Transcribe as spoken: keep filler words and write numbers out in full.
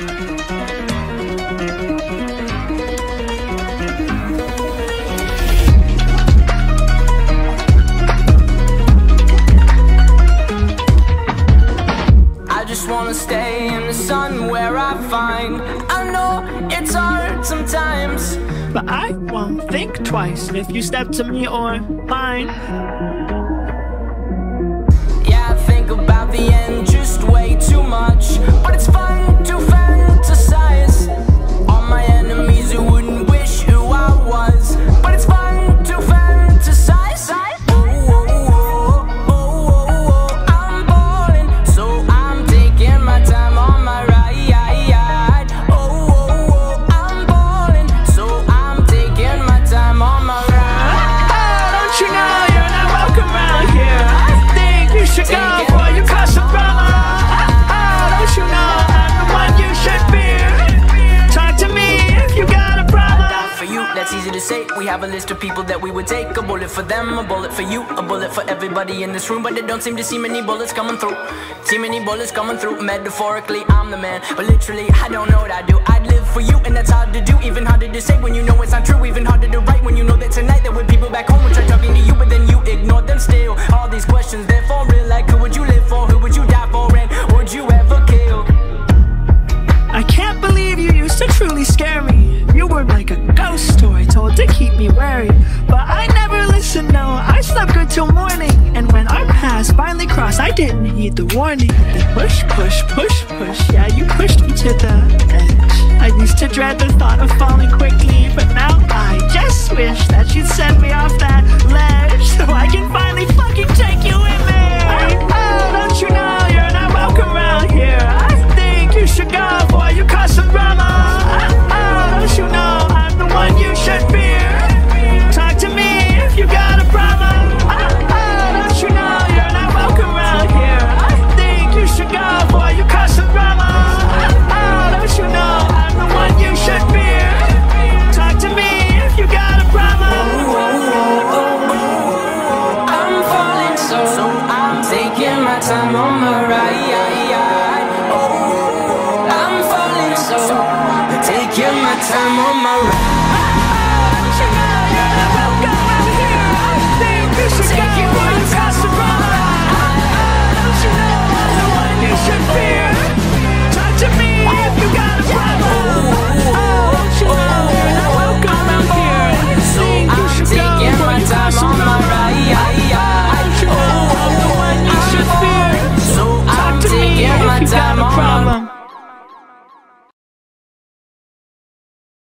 Wanna stay in the sun where I find I know it's hard sometimes, but I won't think twice if you step to me or mine. Yeah, I think about the end just way too much, but it's fun to fantasize on my enemies who wouldn't wish who I was, but it's fun to fantasize. We have a list of people that we would take. A bullet for them, a bullet for you, a bullet for everybody in this room. But there don't seem to see many bullets coming through. See many bullets coming through. Metaphorically, I'm the man, but literally, I don't know what I do. I'd live for you, and that's hard to do. Even harder to say when you know it's not true. Even harder to write when you know that tonight there were people back home who tried talking to you, but then you ignored them still. All these questions, they're for real. Like, who would you live for? Who would you die for? And would you ever kill? I can't believe you used to truly scare me. You were like a ghost story told to keep me wary, but I never listened, no, I slept good till morning. And when our paths finally crossed, I didn't heed the warning. Then push, push, push, push, yeah, you pushed me to the edge. I used to dread the thought of falling quickly, but now I just wish that you'd send me off that ledge, so I can finally fucking take you in there. Oh, don't you know you're not welcome around here? I think you should go before you cause some drama. You know I'm the one you should fear. Talk to me if you got a problem. Oh, oh, don't you know you're not welcome around here? I think you should go before you cause some drama. Oh, oh, don't you know I'm the one you should fear? Talk to me if you got a problem. Oh, oh, oh, oh. I'm falling so, so I'm taking my time on my ride. Oh, I'm falling so, so taking my time on my ride. Don't you know you're not welcome out here? I think you should go before you cause some drama. Don't you know I'm the one you should fear? Talk to me if you got a problem. Don't you know you're not welcome out here? I think you should go before you cause some drama. Don't you know I'm the one you should fear? Talk to me if you got a problem.